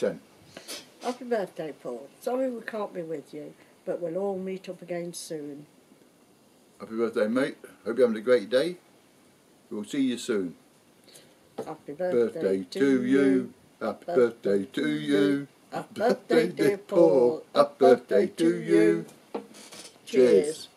10. Happy birthday, Paul. Sorry we can't be with you, but we'll all meet up again soon. Happy birthday, mate. Hope you're having a great day. We'll see you soon. Happy birthday to you. Happy birthday to you. Happy birthday, dear Paul. Happy birthday to you. Cheers.